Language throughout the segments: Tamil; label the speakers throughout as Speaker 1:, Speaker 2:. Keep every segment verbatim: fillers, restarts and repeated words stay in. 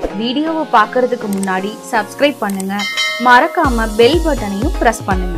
Speaker 1: வீடியோவை பார்க்கறதுக்கு முன்னாடி சப்ஸ்கிரைப் பண்ணுங்க, மறக்காம பெல் பட்டனையும் பிரஸ் பண்ணுங்க.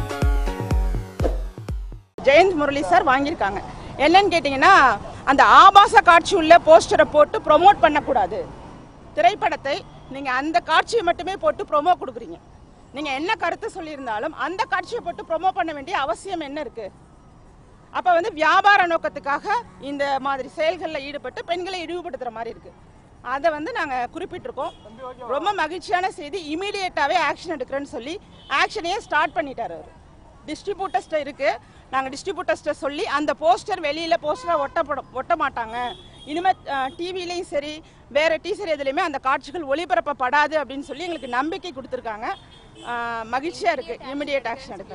Speaker 2: ஜெயந்த் முரளி சார் வாங்கியிருக்காங்க. என்னன்னு கேட்டிங்கன்னா, அந்த ஆபாச காட்சி உள்ள போஸ்டரை போட்டு ப்ரொமோட் பண்ணக்கூடாது. திரைப்படத்தை நீங்கள் அந்த காட்சியை மட்டுமே போட்டு ப்ரொமோ கொடுக்குறீங்க. நீங்கள் என்ன கருத்து சொல்லியிருந்தாலும் அந்த காட்சியை போட்டு ப்ரொமோ பண்ண வேண்டிய அவசியம் என்ன இருக்குது? அப்போ வந்து வியாபார நோக்கத்துக்காக இந்த மாதிரி செயல்களில் ஈடுபட்டு பெண்களை இழிவுபடுத்துகிற மாதிரி இருக்குது. அதை வந்து நாங்கள் குறிப்பிட்டிருக்கோம். ரொம்ப மகிழ்ச்சியான செய்தி. இமீடியட்டாகவே ஆக்ஷன் எடுக்கிறேன்னு சொல்லி ஆக்ஷனையே ஸ்டார்ட் பண்ணிட்டார் அவர். டிஸ்ட்ரிபியூட்டர்ஸ்ட்ட இருக்குது. நாங்கள் டிஸ்ட்ரிபியூட்டர்ஸ்ட்ட சொல்லி அந்த போஸ்டர் வெளியில் போஸ்டரை ஒட்டப்பட ஒட்ட மாட்டாங்க. இனிமேல் டிவிலையும் சரி வேறு டீசர் எதுலையுமே அந்த காட்சிகள் ஒளிபரப்பப்படாது அப்படின்னு சொல்லி எங்களுக்கு நம்பிக்கை கொடுத்துருக்காங்க. மகிழ்ச்சியாக இருக்குது. இமிடியேட் ஆக்ஷன் எடுக்க.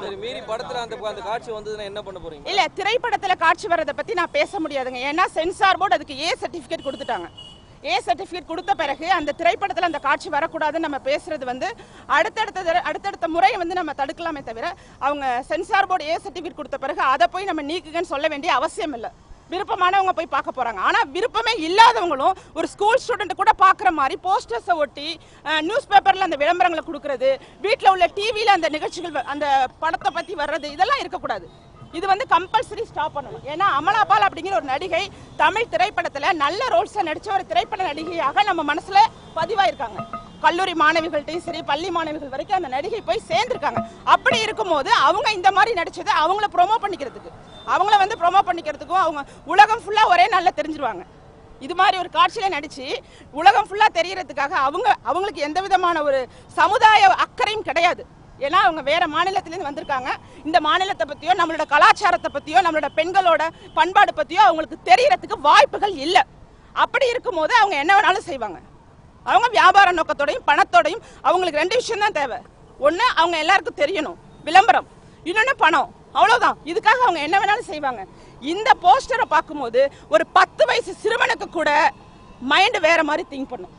Speaker 2: இல்லை, திரைப்படத்தில் காட்சி வர்றதை பற்றி நான் பேச முடியாதுங்க. ஏன்னா சென்சார் போர்டு அதுக்கு ஏ சர்டிஃபிகேட் கொடுத்துட்டாங்க. ஏ சர்டிஃபிகேட் கொடுத்த பிறகு அந்த திரைப்படத்தில் அந்த காட்சி வரக்கூடாதுன்னு நம்ம பேசுறது வந்து அடுத்தடுத்த அடுத்தடுத்த முறை வந்து நம்ம தடுக்கலாமே தவிர, அவங்க சென்சார் போர்டு ஏ சர்டிஃபிகேட் கொடுத்த பிறகு அதை போய் நம்ம நீக்குங்கன்னு சொல்ல வேண்டிய அவசியம் இல்லை. விருப்பமானவங்க போய் பார்க்க போறாங்க. ஆனால் விருப்பமே இல்லாதவங்களும் ஒரு ஸ்கூல் ஸ்டூடெண்ட் கூட பார்க்குற மாதிரி போஸ்டர்ஸை ஒட்டி நியூஸ் பேப்பரில் அந்த விளம்பரங்களை கொடுக்கறது, வீட்டில் உள்ள டிவியில் அந்த நிகழ்ச்சிகள் அந்த படத்தை பற்றி வர்றது, இதெல்லாம் இருக்கக்கூடாது. இது வந்து கம்பல்சரி ஸ்டாப் பண்ணணும். ஏன்னா அமலா பால் அப்படிங்கிற ஒரு நடிகை தமிழ் திரைப்படத்தில் நல்ல ரோல்ஸை நடித்த ஒரு திரைப்பட நடிகையாக நம்ம மனசில் பதிவாயிருக்காங்க. கல்லூரி மாணவிகள்கிட்டையும் சரி பள்ளி மாணவிகள் வரைக்கும் அந்த நடிகை போய் சேர்ந்துருக்காங்க. அப்படி இருக்கும்போது அவங்க இந்த மாதிரி நடிச்சதை அவங்கள ப்ரொமோ பண்ணிக்கிறதுக்கு அவங்கள வந்து ப்ரொமோ பண்ணிக்கிறதுக்கும் அவங்க உலகம் ஃபுல்லாக ஒரே நாளில் தெரிஞ்சிருவாங்க. இது மாதிரி ஒரு காட்சியில் நடித்து உலகம் ஃபுல்லாக தெரியறதுக்காக அவங்க அவங்களுக்கு எந்த விதமான ஒரு சமுதாய அக்கறையும் கிடையாது. ஏன்னா அவங்க வேற மாநிலத்திலேருந்து வந்திருக்காங்க. இந்த மாநிலத்தை பற்றியோ நம்மளோட கலாச்சாரத்தை பற்றியோ நம்மளோட பெண்களோட பண்பாடு பற்றியோ அவங்களுக்கு தெரியறதுக்கு வாய்ப்புகள் இல்லை. அப்படி இருக்கும்போது அவங்க என்ன வேணாலும் செய்வாங்க. அவங்க வியாபார நோக்கத்தோடையும் பணத்தோடையும் அவங்களுக்கு ரெண்டு விஷயம் தான் தேவை. ஒன்று, அவங்க எல்லாருக்கும் தெரியணும், விளம்பரம். இன்னொன்று, பணம். அவ்வளோதான். இதுக்காக அவங்க என்ன வேணாலும் செய்வாங்க. இந்த போஸ்டரை பார்க்கும்போது ஒரு பத்து வயசு சிறுவனுக்கு கூட மைண்டு வேற மாதிரி திங்க் பண்ணும்.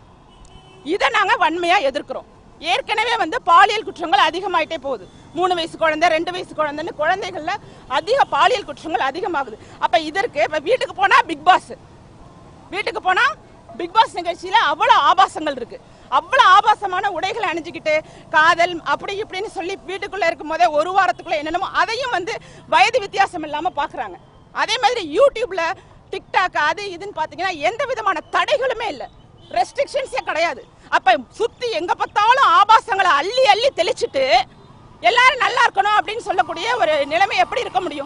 Speaker 2: இதை நாங்கள் வன்மையாக எதிர்க்கிறோம். ஏற்கனவே வந்து பாலியல் குற்றங்கள் அதிகமாயிட்டே போகுது. மூணு வயசு குழந்தை, ரெண்டு வயசு குழந்தைன்னு குழந்தைகள்ல அதிக பாலியல் குற்றங்கள் அதிகமாகுது. அப்ப இதற்கு இப்ப வீட்டுக்கு போனா பிக் பாஸ், வீட்டுக்கு போனா பிக் பாஸ் நிகழ்ச்சியில அவ்வளவு ஆபாசங்கள் இருக்கு. அவ்வளவு ஆபாசமான உடைகளை அணிஞ்சுக்கிட்டு காதல் அப்படி இப்படின்னு சொல்லி வீட்டுக்குள்ள இருக்கும் போதே ஒரு வாரத்துக்குள்ள என்னென்னமோ அதையும் வந்து வயது வித்தியாசம் இல்லாம பாக்குறாங்க. அதே மாதிரி யூடியூப்ல டிக்டாக் அது இதுன்னு பாத்தீங்கன்னா எந்த விதமான தடைகளுமே இல்லை, ரெஸ்ட்ரிக்ஷன்ஸே கிடையாது. அப்ப சுத்தி எங்க பார்த்தாலும் ஆபாசங்களை அள்ளி அள்ளி தெளிச்சுட்டு எல்லாரும் நல்லா இருக்கணும் அப்படின்னு சொல்லக்கூடிய ஒரு நிலைமை எப்படி இருக்க முடியும்?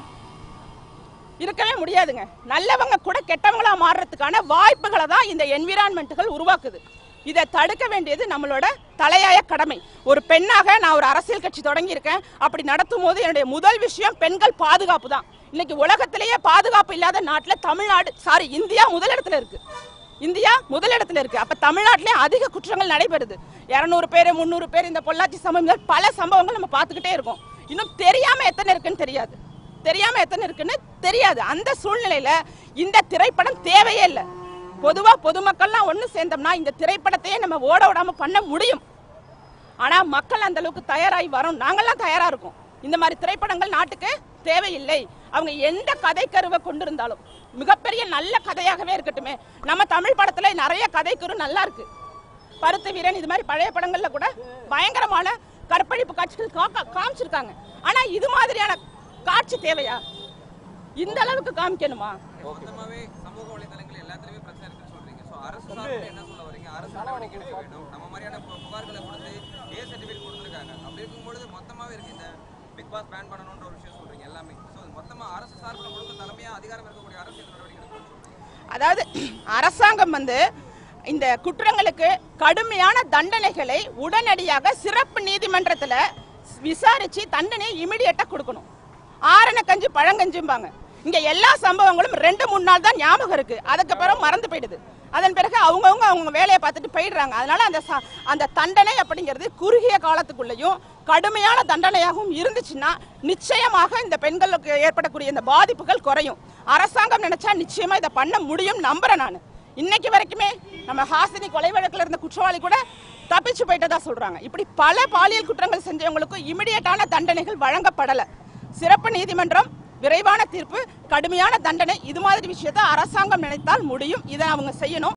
Speaker 2: இருக்கவே முடியாதுங்க. நல்லவங்க கூட கெட்டவங்களா மாறுறதுக்கான வாய்ப்புகளை தான் இந்த என்விரான்மெண்ட்டுகள் உருவாக்குது. இதை தடுக்க வேண்டியது நம்மளோட தலையாய கடமை. ஒரு பெண்ணாக நான் ஒரு அரசியல் கட்சி தொடங்கியிருக்கேன். அப்படி நடத்தும் போது என்னுடைய முதல் விஷயம் பெண்கள் பாதுகாப்பு தான். இன்னைக்கு உலகத்திலேயே பாதுகாப்பு இல்லாத நாட்டில் தமிழ்நாடு சாரி இந்தியா முதலிடத்துல இருக்கு. இந்தியா முதலிடத்துல இருக்கு. அப்ப தமிழ்நாட்டிலே அதிக குற்றங்கள் நடைபெறுது. இருநூறு பேர் முன்னூறு பேர் இந்த பொள்ளாச்சி சம்பவங்கள் பல சம்பவங்கள் நம்ம பார்த்துக்கிட்டே இருக்கோம். இன்னும் தெரியாம எத்தனை இருக்குன்னு தெரியாது தெரியாம எத்தனை இருக்குன்னு தெரியாது. அந்த சூழ்நிலையில இந்த திரைப்படம் தேவையே இல்லை. பொதுவா பொதுமக்கள்லாம் ஒன்று சேர்ந்தோம்னா இந்த திரைப்படத்தையே நம்ம ஓட விடாம பண்ண முடியும். ஆனா மக்கள் அந்த அளவுக்கு தயாராகி வரும். நாங்கள்லாம் தயாரா இருக்கோம். இந்த மாதிரி திரைப்படங்கள் நாட்டுக்கு தேவையில்லை. அவங்க எந்த கதை கருவை கொண்டிருந்தாலும் மிகப்பெரிய நல்ல கதையாகவே இருக்கட்டுமே. நம்ம தமிழ் படத்துல நிறைய கதைக்கரு நல்லா இருக்கு. பருத்த வீரன் இது மாதிரி பழைய படங்கள்ல கூட பயங்கரமான கற்பழிப்பு காட்சிகள் காமிச்சிருக்காங்க. ஆனா இது மாதிரியான காட்சி தேவையா? இந்த அளவுக்கு காமிக்கணுமா? அதாவது அரசாங்கம் வந்து இந்த குற்றங்களுக்கு கடுமையான தண்டனைகளை உடனடியாக சிறப்பு நீதிமன்றத்தில் விசாரிச்சு தண்டனை இமிடியேட்டா கொடுக்கணும். ஆரண கஞ்சி பழங்கஞ்சும்பாங்க. இங்க எல்லா சம்பவங்களும் ரெண்டு மூணு நாள் தான் ஞாபகம் இருக்கு. அதுக்கப்புறம் மறந்து போயிடுது. அதன் பிறகு அவங்கவுங்க அவங்க வேலையை பார்த்துட்டு போயிடுறாங்க. அதனால அந்த அந்த தண்டனை அப்படிங்கிறது குறுகிய காலத்துக்குள்ளேயும் கடுமையான தண்டனையாகவும் இருந்துச்சுன்னா நிச்சயமாக இந்த பெண்களுக்கு ஏற்படக்கூடிய இந்த பாதிப்புகள் குறையும். அரசாங்கம் நினைச்சா நிச்சயமா இதை பண்ண முடியும் நம்புறேன் நான். இன்னைக்கு வரைக்குமே நம்ம ஹாசினி கொலை வழக்கில் இருந்த குற்றவாளி கூட தப்பிச்சு போயிட்டதா சொல்றாங்க. இப்படி பல பாலியல் குற்றங்கள் செஞ்சவங்களுக்கு இமிடியேட்டான தண்டனைகள் வழங்கப்படலை. சிறப்பு நீதிமன்றம் விரைவான தீர்ப்பு, கடுமையான தண்டனை, இது மாதிரி விஷயத்தை அரசாங்கம் நினைத்தால் முடியும். இதை அவங்க செய்யணும்.